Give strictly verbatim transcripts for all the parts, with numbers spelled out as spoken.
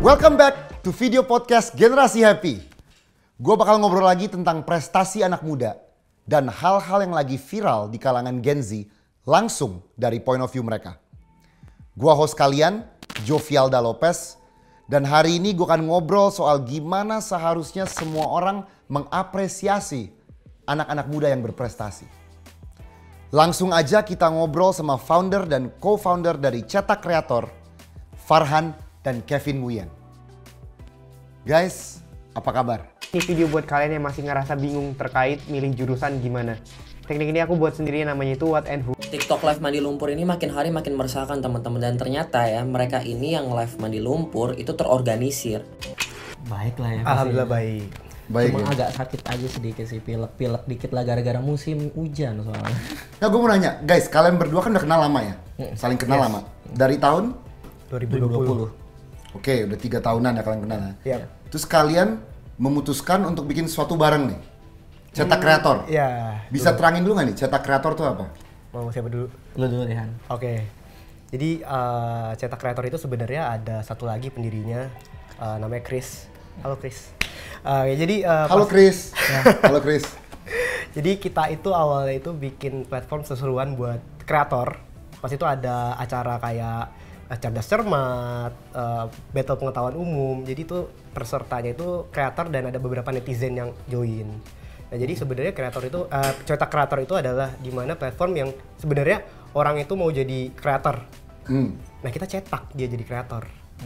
Welcome back to video podcast Generasi Happy. Gue bakal ngobrol lagi tentang prestasi anak muda dan hal-hal yang lagi viral di kalangan Gen Z langsung dari point of view mereka. Gue host kalian, Jovialda Lopez, dan hari ini gue akan ngobrol soal gimana seharusnya semua orang mengapresiasi anak-anak muda yang berprestasi. Langsung aja kita ngobrol sama founder dan co-founder dari Cetak Kreator, Farhan dan Kevin Nguyen. Guys, apa kabar? Ini video buat kalian yang masih ngerasa bingung terkait milih jurusan gimana. Teknik ini aku buat sendiri, namanya itu What and Who. TikTok live mandi lumpur ini makin hari makin meresahkan teman-teman, dan ternyata ya mereka ini yang live mandi lumpur itu terorganisir. Baik lah ya. Alhamdulillah baik. Baik. Cuma Ya? agak sakit aja sedikit sih, pilek-pilek dikit lah gara-gara musim hujan soalnya. Nah, gue mau nanya, guys, kalian berdua kan udah kenal lama ya? Saling kenal Yes. lama. Dari tahun? dua ribu dua puluh. Oke, udah tiga tahunan ya kalian kenal ya? Iya. Terus kalian memutuskan untuk bikin sesuatu bareng nih? Cetak Kreator? Iya. Bisa terangin dulu nggak nih, Cetak Kreator tuh apa? Mau siapa dulu? Lu dulu deh Han. Oke. Jadi uh, Cetak Kreator itu sebenarnya ada satu lagi pendirinya, uh, namanya Chris. Halo Chris. Uh, ya, jadi uh, Halo pas- Chris. Halo Chris. Jadi kita itu awalnya itu bikin platform seseruan buat kreator. Pas itu ada acara kayak uh, cerdas cermat, uh, battle pengetahuan umum. Jadi itu pesertanya itu kreator dan ada beberapa netizen yang join. Nah, jadi sebenarnya kreator itu uh, Cetak Kreator itu adalah di mana platform yang sebenarnya orang itu mau jadi kreator. Hmm. Nah, kita cetak dia jadi kreator.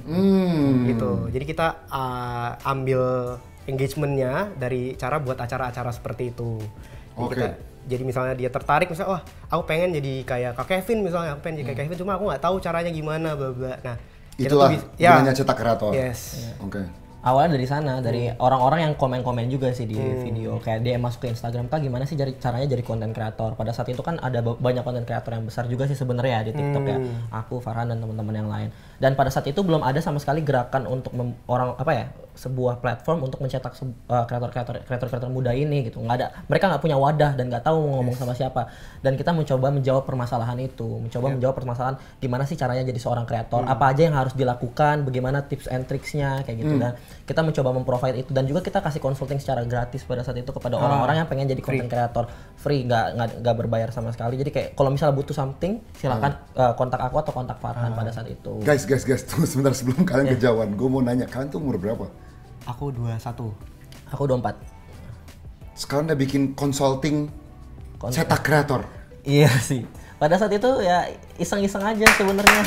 Hmm. Gitu. Jadi kita uh, ambil engagementnya dari cara buat acara-acara seperti itu. Jadi, Oke. kita, jadi misalnya dia tertarik, misalnya, wah aku pengen jadi kayak Kak Kevin misalnya, aku pengen jadi kayak Kevin, cuma aku nggak tahu caranya gimana, bla bla. Nah, kita Itulah tuh bis- ya. gunanya Cetak Kreator. Yes. Oke. Awalnya dari sana, dari orang-orang yang komen-komen juga sih di Hmm. video. Kayak dia masuk ke Instagram, Kak gimana sih jari- caranya jadi konten kreator. Pada saat itu kan ada ba- banyak konten kreator yang besar juga sih sebenarnya ya di TikTok ya. Hmm. Aku, Farhan dan teman-teman yang lain. Dan pada saat itu belum ada sama sekali gerakan untuk mem- orang apa ya, sebuah platform untuk mencetak se- uh, kreator-kreator kreator-kreator muda ini gitu. Nggak ada, mereka nggak punya wadah dan nggak tahu mau ngomong sama siapa. Dan kita mencoba menjawab permasalahan itu, mencoba menjawab permasalahan gimana sih caranya jadi seorang kreator, apa aja yang harus dilakukan, bagaimana tips and tricksnya kayak gitu. Dan kita mencoba memprovide itu, dan juga kita kasih consulting secara gratis pada saat itu kepada orang-orang yang pengen jadi content creator free, nggak nggak nggak berbayar sama sekali. Jadi kayak kalau misalnya butuh something silakan uh, kontak aku atau kontak Farhan pada saat itu. Guys, guys, guys, tunggu sebentar sebelum kalian kejauhan. Gue mau nanya, kalian tuh umur berapa? Aku dua puluh satu. Aku dua puluh empat. Sekarang udah bikin consulting Konten. Cetak Kreator. Iya sih. Pada saat itu ya iseng-iseng aja sebenarnya.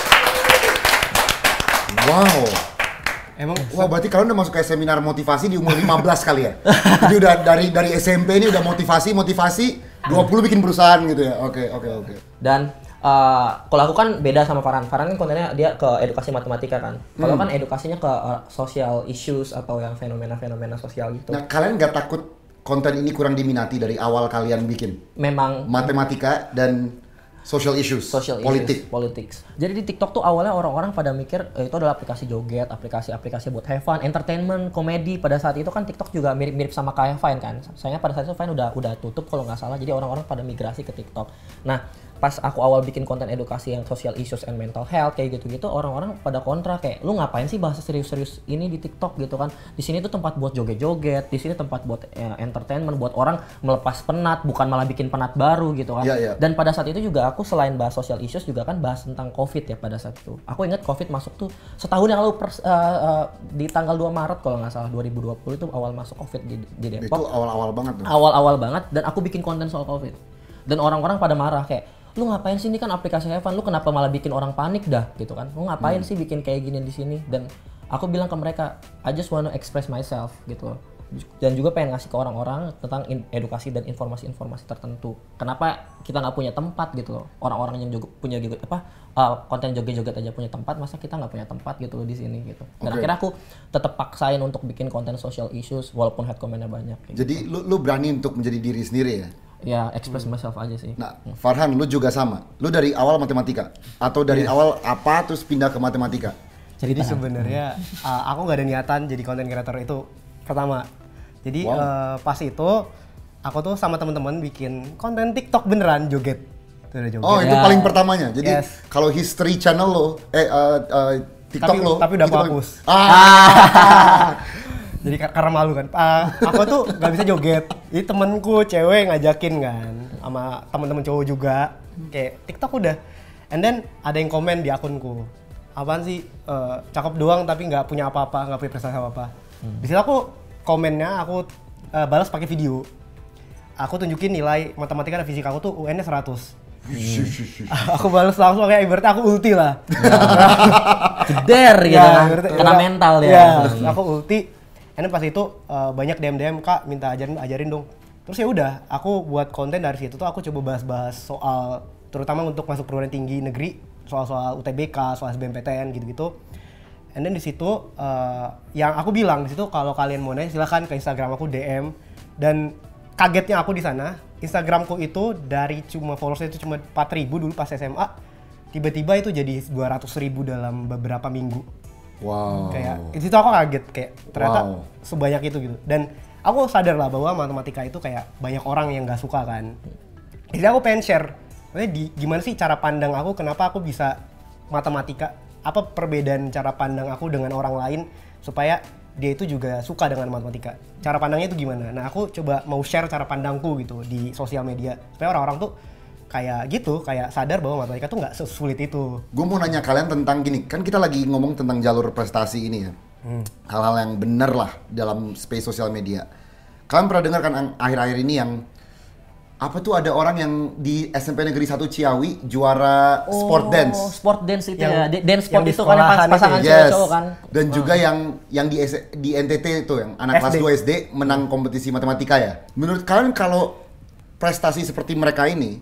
Wow. Emang Wah, berarti kalian udah masuk ke seminar motivasi di umur lima belas kali ya? Jadi udah dari dari S M P ini udah motivasi, motivasi, dua puluh bikin perusahaan gitu ya? Oke, oke, oke. Dan uh, kalau aku kan beda sama Farhan. Farhan kan kontennya dia ke edukasi matematika kan. Kalau kan edukasinya ke uh, social issues atau yang fenomena-fenomena sosial gitu. Nah, kalian nggak takut konten ini kurang diminati dari awal kalian bikin? Memang Matematika dan social issues, social politik. issues, politics. Jadi di TikTok tuh awalnya orang-orang pada mikir eh, itu adalah aplikasi joget, aplikasi-aplikasi buat have fun, entertainment, komedi. Pada saat itu kan TikTok juga mirip-mirip sama kayak Vine kan. Sayangnya pada saat itu Vine udah udah tutup kalau nggak salah. Jadi orang-orang pada migrasi ke TikTok. Nah, pas aku awal bikin konten edukasi yang social issues and mental health kayak gitu-gitu, orang-orang pada kontra kayak lu ngapain sih bahasa serius-serius ini di TikTok gitu kan. Di sini tuh tempat buat joget-joget, di sini tempat buat eh, entertainment, buat orang melepas penat, bukan malah bikin penat baru gitu kan. Iya, iya. Dan pada saat itu juga aku selain bahas social issues juga kan bahas tentang COVID ya pada saat itu. Aku ingat COVID masuk tuh setahun yang lalu pers- uh, uh, di tanggal dua Maret kalau nggak salah dua ribu dua puluh itu awal masuk COVID di, di Itu Depok. awal-awal banget tuh. Awal-awal banget, dan aku bikin konten soal COVID. Dan orang-orang pada marah kayak, lu ngapain sih, ini kan aplikasi Evan, lu kenapa malah bikin orang panik dah gitu kan. Lu ngapain sih bikin kayak gini di sini? Dan aku bilang ke mereka, I just wanna express myself gitu loh. Dan juga pengen ngasih ke orang-orang tentang in- edukasi dan informasi-informasi tertentu. Kenapa kita nggak punya tempat gitu loh? Orang-orang yang juga punya joget apa uh, konten joget-joget aja punya tempat, masa kita nggak punya tempat gitu loh di sini gitu. Dan Oke. akhirnya aku tetap paksain untuk bikin konten social issues walaupun hate comment-nya banyak. Gitu. Jadi lu, lu berani untuk menjadi diri sendiri ya? Ya express myself aja sih. Nah, Farhan, lu juga sama. Lu dari awal matematika? Atau dari awal apa terus pindah ke matematika? Jadi sebenarnya uh, aku nggak ada niatan jadi content creator itu pertama. Jadi Wow. uh, pas itu aku tuh sama teman-teman bikin konten TikTok beneran joget. Tuh, ada joget. Oh, itu Ya. paling pertamanya. Jadi Yes. kalau history channel lo, eh uh, uh, TikTok tapi, lo. tapi udah aku TikTok. hapus. Ah. Jadi kar- karena malu kan. Uh, aku tuh nggak bisa joget. Jadi temenku cewek ngajakin kan, sama teman-teman cowok juga. Kayak TikTok udah. And then ada yang komen di akunku. Apaan sih uh, cakep doang tapi nggak punya apa-apa, nggak punya prestasi apa-apa. Hmm. Di situ aku komennya aku uh, balas pakai video. Aku tunjukin nilai matematika dan fisika aku tuh U N-nya seratus. Hmm. Aku balas langsung kayak ibaratnya aku ulti lah. Jeder gitu Ya, kan. ibaratnya- Kena ya, mental ya. Ya, aku ulti. And then pas itu uh, banyak D M D M, Kak minta ajarin ajarin dong. Terus ya udah, aku buat konten dari situ tuh aku coba bahas-bahas soal terutama untuk masuk perguruan tinggi negeri, soal-soal U T B K, soal S B M P T N gitu-gitu. And then di situ uh, yang aku bilang di situ kalau kalian mau nanya silakan ke Instagram aku D M. Dan kagetnya aku di sana, Instagramku itu dari cuma followersnya itu cuma empat ribu dulu pas S M A, tiba-tiba itu jadi dua ratus ribu dalam beberapa minggu. Wow. Kayak di situ aku kaget kayak ternyata Wow. sebanyak itu gitu. Dan aku sadar lah bahwa matematika itu kayak banyak orang yang nggak suka kan. Jadi aku pengen share, maksudnya di, gimana sih cara pandang aku, kenapa aku bisa matematika, apa perbedaan cara pandang aku dengan orang lain supaya dia itu juga suka dengan matematika. Cara pandangnya itu gimana? Nah aku coba mau share cara pandangku gitu di sosial media supaya orang-orang tuh kayak gitu, kayak sadar bahwa matematika tuh nggak sesulit itu. Gue mau nanya kalian tentang gini, kan kita lagi ngomong tentang jalur prestasi ini ya. Hmm. Hal-hal yang bener lah dalam space sosial media. Kalian pernah dengar kan ang- akhir-akhir ini yang apa tuh ada orang yang di S M P Negeri satu Ciawi juara Oh, sport dance. Sport dance itu Yang- ya. D- Dance sport yang di itu kan yang pas- sekolahan itu pasangan ya? cewek cowok kan. Dan juga yang yang di S- di N T T itu yang anak S D. kelas dua S D menang kompetisi matematika ya. Menurut kalian kalau prestasi seperti mereka ini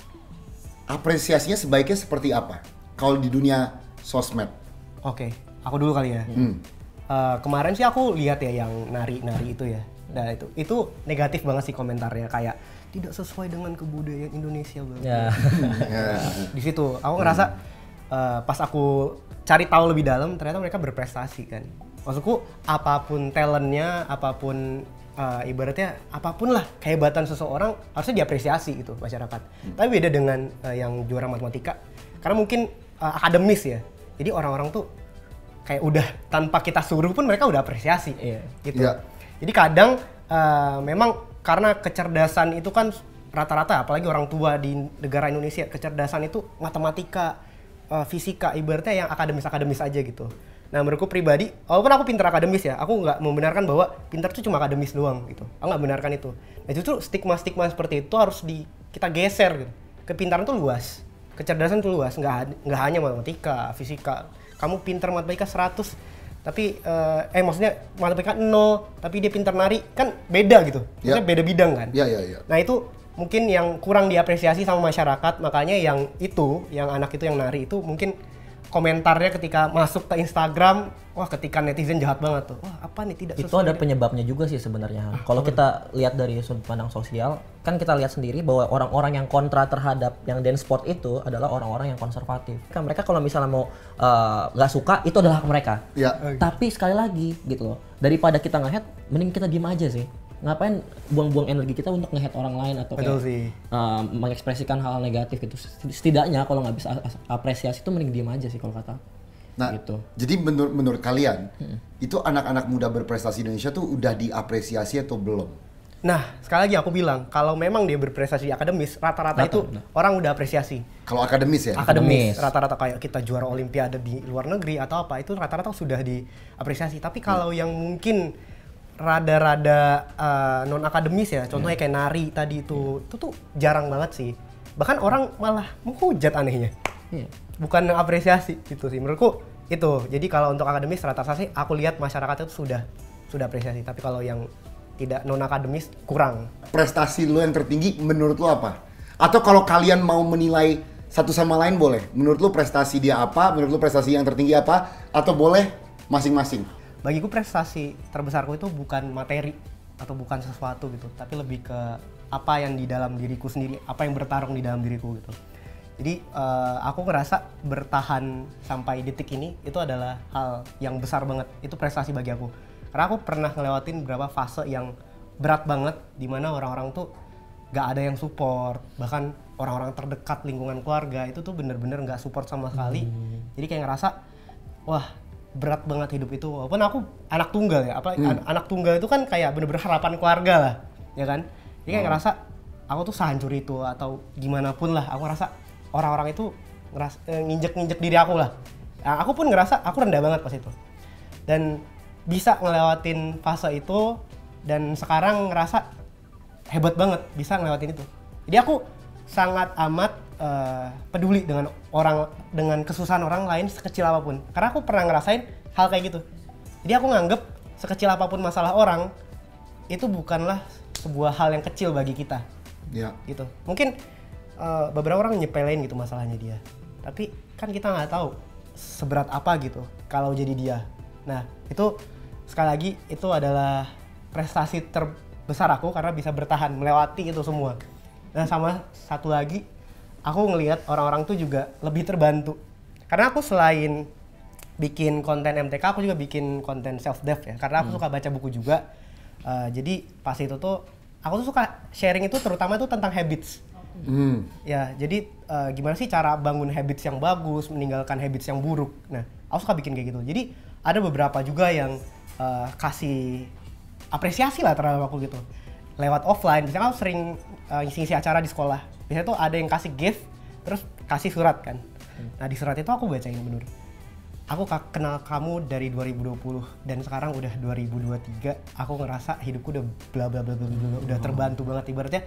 apresiasinya sebaiknya seperti apa? Kalau di dunia sosmed. Oke, aku dulu kali ya. Hmm. Uh, kemarin sih aku lihat ya yang nari-nari itu ya. Nah itu itu negatif banget sih komentarnya, kayak tidak sesuai dengan kebudayaan Indonesia banget. Ya. Ya. Di situ aku ngerasa uh, pas aku cari tahu lebih dalam ternyata mereka berprestasi kan. Maksudku apapun talentnya, apapun uh, ibaratnya apapun lah kehebatan seseorang harusnya diapresiasi gitu masyarakat. Hmm. Tapi beda dengan uh, yang juara matematika karena mungkin uh, akademis ya. Jadi orang-orang tuh kayak udah tanpa kita suruh pun mereka udah apresiasi. Iya. Gitu. Iya. Jadi kadang uh, memang karena kecerdasan itu kan rata-rata apalagi orang tua di negara Indonesia kecerdasan itu matematika, uh, fisika ibaratnya yang akademis-akademis aja gitu. Nah menurutku pribadi, walaupun aku pintar akademis ya, aku nggak membenarkan bahwa pintar itu cuma akademis doang gitu. Aku nggak benarkan itu. Nah justru stigma-stigma seperti itu harus di kita geser gitu. Kepintaran tuh luas, kecerdasan tuh luas, nggak nggak hanya matematika, fisika. Kamu pintar matematika seratus, tapi uh, eh maksudnya matematika nol, tapi dia pintar nari, kan beda gitu. Maksudnya Ya. beda bidang kan. Iya, iya, iya. Nah itu mungkin yang kurang diapresiasi sama masyarakat, makanya yang itu, yang anak itu yang nari itu mungkin komentarnya ketika masuk ke Instagram, wah ketika netizen jahat banget tuh. Wah apa nih tidak Itu sesuai ada dengan- penyebabnya juga sih sebenarnya. Kalau kita lihat dari sudut pandang sosial, kan kita lihat sendiri bahwa orang-orang yang kontra terhadap yang dance sport itu adalah orang-orang yang konservatif. Kan mereka kalau misalnya mau nggak uh, suka, itu adalah hak mereka. Iya. Tapi sekali lagi gitu loh, daripada kita nge-hate, mending kita diem aja sih. Ngapain buang-buang energi kita untuk nge-hate orang lain atau Betul kayak sih. uh, mengekspresikan hal negatif gitu. Setidaknya kalau nggak bisa apresiasi itu mending diem aja sih kalau kata. Nah, Gitu. jadi menurut menurut kalian itu anak-anak muda berprestasi Indonesia tuh udah diapresiasi atau belum? Nah sekali lagi aku bilang, kalau memang dia berprestasi di akademis, rata-rata Rata, itu benar. orang udah apresiasi. Kalau akademis ya? Akademis, Akademis. rata-rata kayak kita juara olimpiade di luar negeri atau apa, itu rata-rata sudah diapresiasi. Tapi kalau yang mungkin rada-rada uh, non akademis ya, contohnya kayak nari tadi itu, itu tuh jarang banget sih. Bahkan orang malah menghujat anehnya, Iya. bukan apresiasi gitu sih menurutku itu. Jadi kalau untuk akademis rata-rata sih aku lihat masyarakat itu sudah sudah apresiasi. Tapi kalau yang tidak non akademis kurang. Prestasi lo yang tertinggi menurut lo apa? Atau kalau kalian mau menilai satu sama lain boleh. Menurut lo prestasi dia apa? Menurut lo prestasi yang tertinggi apa? Atau boleh masing-masing? Bagiku prestasi terbesarku itu bukan materi atau bukan sesuatu gitu, tapi lebih ke apa yang di dalam diriku sendiri, apa yang bertarung di dalam diriku gitu. Jadi uh, aku ngerasa bertahan sampai detik ini itu adalah hal yang besar banget. Itu prestasi bagi aku. Karena aku pernah ngelewatin beberapa fase yang berat banget, dimana orang-orang tuh gak ada yang support, bahkan orang-orang terdekat lingkungan keluarga itu tuh bener-bener gak support sama sekali. Hmm. Jadi kayak ngerasa, wah berat banget hidup itu. Walaupun aku anak tunggal ya, apa hmm. an- anak tunggal itu kan kayak bener-bener harapan keluarga lah, ya kan? Jadi kayak oh. ngerasa aku tuh sehancur itu atau gimana pun lah, aku ngerasa orang-orang itu ngeras eh, nginjek-nginjek diri aku lah. Nah, aku pun ngerasa aku rendah banget pas itu. Dan bisa ngelewatin fase itu dan sekarang ngerasa hebat banget bisa ngelewatin itu. Jadi aku sangat amat uh, peduli dengan orang, dengan kesusahan orang lain sekecil apapun. Karena aku pernah ngerasain hal kayak gitu. Jadi aku nganggep sekecil apapun masalah orang itu bukanlah sebuah hal yang kecil bagi kita. Ya. Gitu. Mungkin uh, beberapa orang nyepelein gitu masalahnya dia. Tapi kan kita nggak tahu seberat apa gitu kalau jadi dia. Nah itu sekali lagi itu adalah prestasi terbesar aku karena bisa bertahan melewati itu semua. Nah sama satu lagi, aku ngelihat orang-orang tuh juga lebih terbantu. Karena aku selain bikin konten M T K, aku juga bikin konten self-dev ya. Karena aku hmm. suka baca buku juga. Uh, jadi pas itu tuh, aku tuh suka sharing itu terutama itu tentang habits. Hmm. Ya, jadi uh, gimana sih cara bangun habits yang bagus, meninggalkan habits yang buruk. Nah, aku suka bikin kayak gitu. Jadi ada beberapa juga yang uh, kasih apresiasi lah terhadap aku gitu. Lewat offline, misalnya aku sering uh, ngisi-ngisi acara di sekolah. Biasanya tuh ada yang kasih gift, terus kasih surat kan. Nah di surat itu aku bacain bener. Aku kenal kamu dari dua ribu dua puluh dan sekarang udah dua ribu dua puluh tiga. Aku ngerasa hidupku udah bla bla bla bla bla, udah terbantu banget. Ibaratnya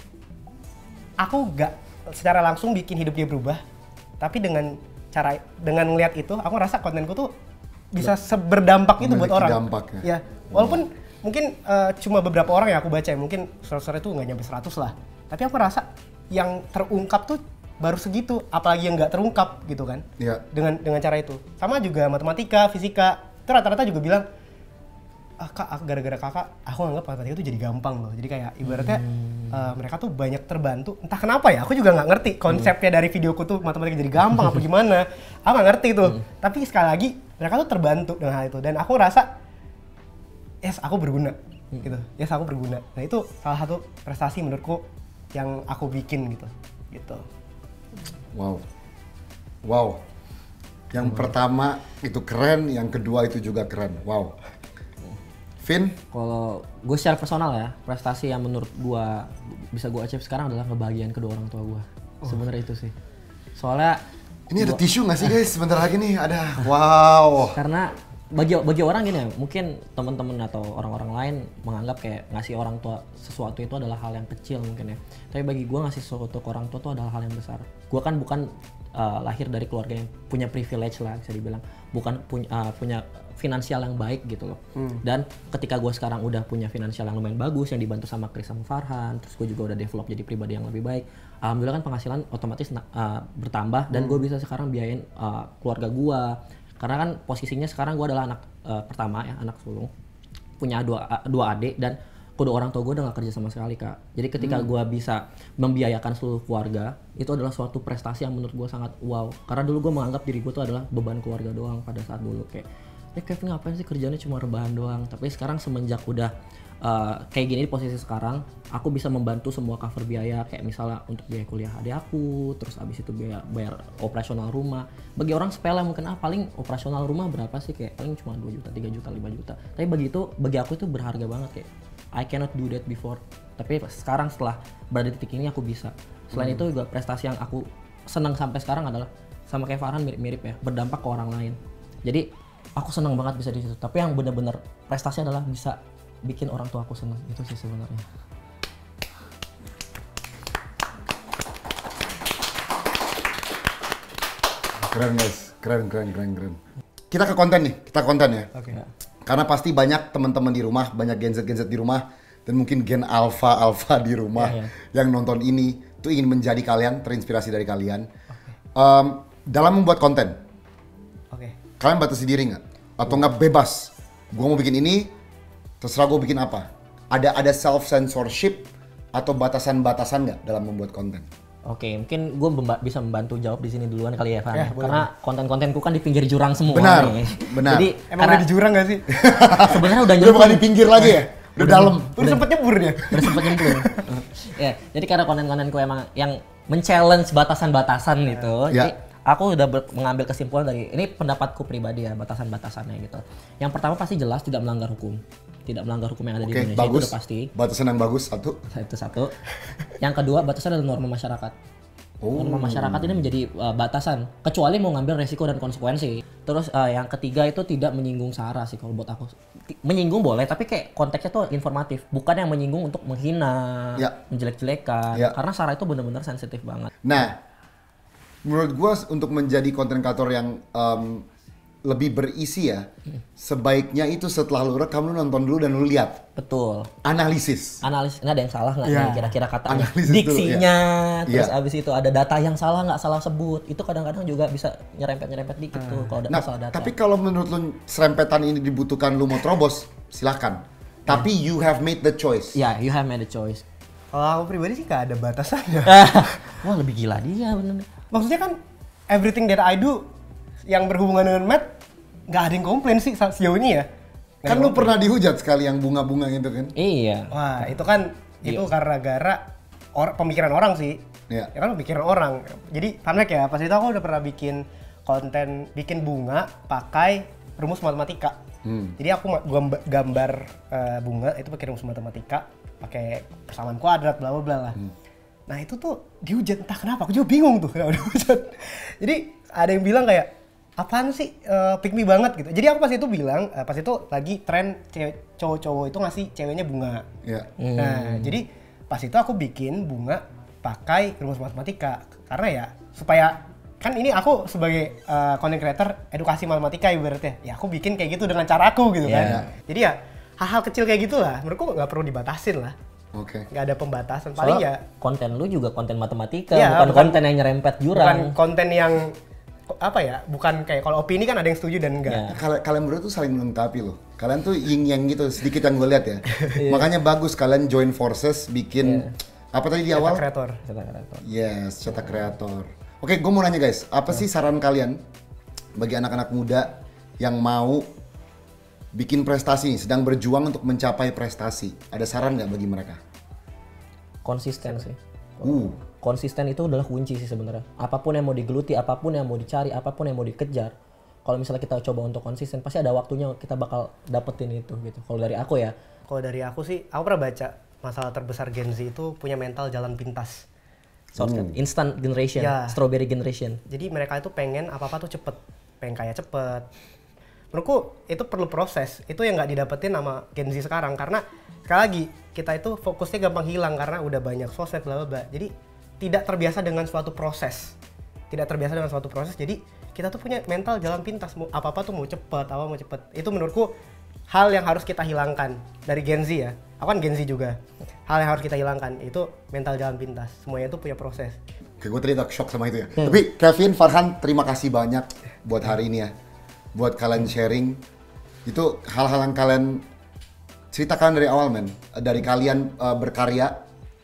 aku gak secara langsung bikin hidup dia berubah, tapi dengan cara dengan ngeliat itu, aku ngerasa kontenku tuh bisa berdampak itu buat orang. Dampak, ya. Ya, walaupun hmm. mungkin uh, cuma beberapa orang yang aku baca, mungkin surat-surat itu nggak nyampe seratus lah. Tapi aku rasa yang terungkap tuh baru segitu, apalagi yang nggak terungkap gitu kan. Yeah. Dengan dengan cara itu. Sama juga matematika, fisika, itu rata-rata juga bilang, ah kak, gara-gara kakak, aku nganggap matematika itu jadi gampang loh. Jadi kayak ibaratnya hmm. uh, mereka tuh banyak terbantu. Entah kenapa ya, aku juga nggak ngerti konsepnya hmm. dari videoku tuh matematika jadi gampang apa gimana. Aku nggak ngerti tuh. Hmm. Tapi sekali lagi mereka tuh terbantu dengan hal itu. Dan aku ngerasa yes, aku berguna, hmm. gitu. Yes, aku berguna. Nah itu salah satu prestasi menurutku yang aku bikin gitu, gitu. Wow, wow. Yang hmm. pertama itu keren, yang kedua itu juga keren. Wow. Vin? Kalau gue secara personal ya, prestasi yang menurut gue bisa gue achieve sekarang adalah kebahagiaan kedua orang tua gue. Oh. Sebenarnya itu sih. Soalnya ini ada gua... tisu nggak sih guys? Sebentar lagi nih ada. Wow. Karena bagi bagi orang gini ya, mungkin teman-teman atau orang-orang lain menganggap kayak ngasih orang tua sesuatu itu adalah hal yang kecil mungkin ya. Tapi bagi gue ngasih sesuatu ke orang tua itu adalah hal yang besar. Gue kan bukan uh, lahir dari keluarga yang punya privilege lah bisa dibilang, bukan punya uh, punya finansial yang baik gitu loh. Hmm. Dan ketika gue sekarang udah punya finansial yang lumayan bagus yang dibantu sama Chris sama Farhan, terus gue juga udah develop jadi pribadi yang lebih baik. Alhamdulillah kan penghasilan otomatis uh, bertambah dan hmm. gue bisa sekarang biayain uh, keluarga gue. Karena kan posisinya sekarang gue adalah anak uh, pertama ya, anak sulung, punya dua uh, dua adik dan kedua orang tua gue udah gak kerja sama sekali kak. Jadi ketika hmm. gue bisa membiayakan seluruh keluarga, itu adalah suatu prestasi yang menurut gue sangat wow. Karena dulu gue menganggap diri gue tuh adalah beban keluarga doang pada saat dulu kayak, eh Kevin ngapain sih kerjanya cuma rebahan doang. Tapi sekarang semenjak udah uh, kayak gini di posisi sekarang, aku bisa membantu semua cover biaya kayak misalnya untuk biaya kuliah adik aku, terus abis itu biaya bayar operasional rumah. Bagi orang sepele mungkin ah paling operasional rumah berapa sih, kayak paling cuma dua juta, tiga juta, lima juta. Tapi bagi itu bagi aku itu berharga banget kayak I cannot do that before. Tapi sekarang setelah berada di titik ini aku bisa. Selain hmm. itu juga prestasi yang aku senang sampai sekarang adalah sama kayak Farhan mirip-mirip ya, berdampak ke orang lain. Jadi aku senang banget bisa di situ. Tapi yang benar-benar prestasi adalah bisa bikin orang tua aku senang. Itu sih sebenarnya. Keren guys, keren, keren, keren, keren. Kita ke konten nih, kita konten ya. Oke. Okay. Karena pasti banyak teman-teman di rumah, banyak Gen Z Gen Z di rumah, dan mungkin Gen Alpha Alpha di rumah yeah, yeah. yang nonton ini tuh ingin menjadi kalian, terinspirasi dari kalian. Okay. Um, dalam membuat konten, okay. kalian batasi diri nggak? Atau nggak bebas? Gue mau bikin ini, terserah gue bikin apa? Ada ada self censorship atau batasan-batasan nggak dalam membuat konten? Oke, mungkin gue memba- bisa membantu jawab di sini duluan kali ya, Van. Ya, karena konten-kontenku kan di pinggir jurang semua. Benar, nih. benar. Jadi emang udah di jurang gak sih? Sebenarnya udah nyemplung. Udah bukan di pinggir lagi ya? Udah dalam. Udah sempet nyebur dia. Udah sempet nyemplung. Ya, jadi karena konten-kontenku emang yang men-challenge batasan-batasan gitu. Ya. Jadi aku udah ber- mengambil kesimpulan dari ini pendapatku pribadi ya, batasan-batasannya gitu. Yang pertama pasti jelas tidak melanggar hukum. Tidak melanggar hukum yang ada di Oke, Indonesia bagus. itu udah pasti. Batasan yang bagus satu. Itu satu. Yang kedua, batasan adalah norma masyarakat. Oh. Norma masyarakat ini menjadi uh, batasan, kecuali mau ngambil resiko dan konsekuensi. Terus uh, yang ketiga itu tidak menyinggung sara sih kalau buat aku. Ti- Menyinggung boleh, tapi kayak konteksnya tuh informatif, bukan yang menyinggung untuk menghina, Ya. menjelek-jelekan. Ya. Karena sara itu benar-benar sensitif banget. Nah, menurut gua untuk menjadi konten kreator yang um, lebih berisi ya, sebaiknya itu setelah lu rekam lu nonton dulu dan lu lihat. Betul. Analisis. Analisis, ini ada yang salah nggak Iya. nih kira-kira katanya, Analisis dulu, diksinya, iya. terus Iya. abis itu ada data yang salah nggak salah sebut, itu kadang-kadang juga bisa nyerempet-nyerempet dikit tuh kalau ada Nah, masalah data. tapi kalau menurut lu serempetan ini dibutuhkan lu mau terobos, silakan. Tapi you have made the choice. Ya, you have made a choice. Kalau aku pribadi sih gak ada batasannya. Wah, lebih gila dia bener. Maksudnya kan everything that I do yang berhubungan dengan math nggak ada yang komplain sih sa- sejauh ini ya. Nggak Kan ada lu yang pernah dihujat sekali yang bunga-bunga gitu kan? Iya. Wah, itu kan itu karena gara or, pemikiran orang sih. Iya. Ya kan pemikiran orang. Jadi fun fact ya, pas itu aku udah pernah bikin konten bikin bunga pakai rumus matematika. Hmm. Jadi aku ma- gambar, gambar eh, bunga itu pakai rumus matematika, pakai persamaan kuadrat bla bla bla lah. Hmm. Nah, itu tuh dihujat entah kenapa. Aku juga bingung tuh kenapa dihujat. Jadi ada yang bilang kayak apaan sih uh, pick me banget gitu. Jadi aku pas itu bilang, uh, pas itu lagi tren cewek- cowok-cowok itu ngasih ceweknya bunga. Ya. Nah, jadi pas itu aku bikin bunga pakai rumus matematika. Karena ya supaya kan ini aku sebagai uh, content creator edukasi matematika ibaratnya. Ya aku bikin kayak gitu dengan caraku gitu Iya. kan. Jadi ya hal-hal kecil kayak gitulah. Menurutku nggak perlu dibatasin lah. Oke. Nggak ada pembatasan. Paling Soalnya ya konten lu juga konten matematika, Iya, bukan, bukan- konten yang nyerempet bukan jurang. konten yang apa ya? Bukan kayak kalau opini kan ada yang setuju dan enggak. Ya. Kal- kalian berdua tuh saling melengkapi loh. Kalian tuh yin yang gitu sedikit yang gue lihat ya. Makanya bagus kalian join forces bikin apa tadi di awal? Kreator. Yes, cetak kreator. Oke, gue mau nanya guys, apa sih saran kalian bagi anak-anak muda yang mau bikin prestasi nih, sedang berjuang untuk mencapai prestasi? Ada saran nggak bagi mereka? Konsisten sih. Uh, Konsisten itu adalah kunci sih sebenarnya. Apapun yang mau digeluti, apapun yang mau dicari, apapun yang mau dikejar, kalau misalnya kita coba untuk konsisten, pasti ada waktunya kita bakal dapetin itu gitu. Kalau dari aku ya, Kalau dari aku sih, aku pernah baca masalah terbesar Gen Z itu punya mental jalan pintas. shortcut, instant generation, Ya. strawberry generation. Jadi mereka itu pengen apa-apa tuh cepet, pengen kaya cepet. Menurutku itu perlu proses, itu yang nggak didapetin sama Gen Z sekarang. Karena sekali lagi, kita itu fokusnya gampang hilang karena udah banyak sosmed bla bla bla. Jadi tidak terbiasa dengan suatu proses. Tidak terbiasa dengan suatu proses, jadi kita tuh punya mental jalan pintas, mau apa-apa tuh mau cepet, apa mau cepet. Itu menurutku hal yang harus kita hilangkan dari Gen Z ya. Aku kan Gen Z juga. Hal yang harus kita hilangkan itu mental jalan pintas. Semuanya itu punya proses. Oke, gue tadi agak shock sama itu ya. Tapi Kevin, Farhan, terima kasih banyak buat hari ini ya. Buat kalian sharing. Itu hal-hal yang kalian ceritakan dari awal, men. Dari kalian uh, berkarya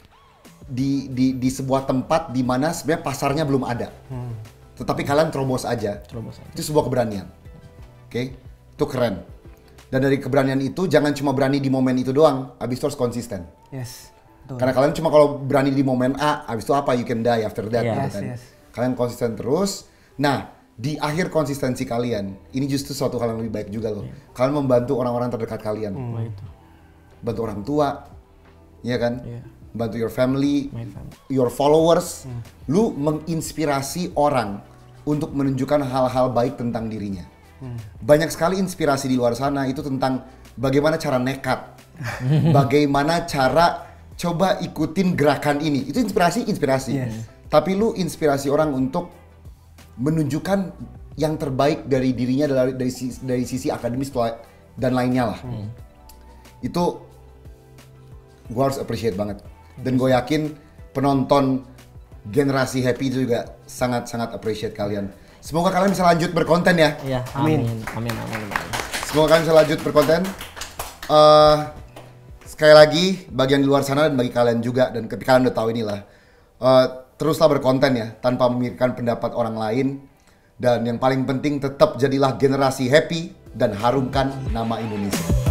di, di di sebuah tempat di mana sebenarnya pasarnya belum ada. Tetapi kalian terobos aja. Terobos aja. Itu sebuah keberanian. Oke? Itu keren. Dan dari keberanian itu jangan cuma berani di momen itu doang, habis itu harus konsisten. Yes. Betul. Karena kalian cuma kalau berani di momen A, habis itu apa? You can die after that. Yes, gitu kan. yes. Kalian konsisten terus. Nah, di akhir konsistensi kalian, ini justru suatu hal yang lebih baik juga loh. Kalian membantu orang-orang terdekat kalian. Bantu orang tua, ya kan? Iya. Bantu your family, My family. your followers. Lu menginspirasi orang untuk menunjukkan hal-hal baik tentang dirinya. Banyak sekali inspirasi di luar sana itu tentang bagaimana cara nekat, bagaimana cara coba ikutin gerakan ini. Itu inspirasi, inspirasi. Yes. Tapi lu inspirasi orang untuk menunjukkan yang terbaik dari dirinya dari dari sisi, dari sisi akademis dan lainnya lah. Itu gue harus appreciate banget. Dan gue yakin penonton generasi happy itu juga sangat-sangat appreciate kalian. Semoga kalian bisa lanjut berkonten ya. Iya, amin. Amin, amin, amin. Semoga kalian bisa lanjut berkonten. Eh, sekali lagi, bagian di luar sana dan bagi kalian juga, dan ketika kalian udah tahu inilah, eh, teruslah berkonten ya, tanpa memikirkan pendapat orang lain. Dan yang paling penting tetap jadilah generasi happy dan harumkan nama Indonesia.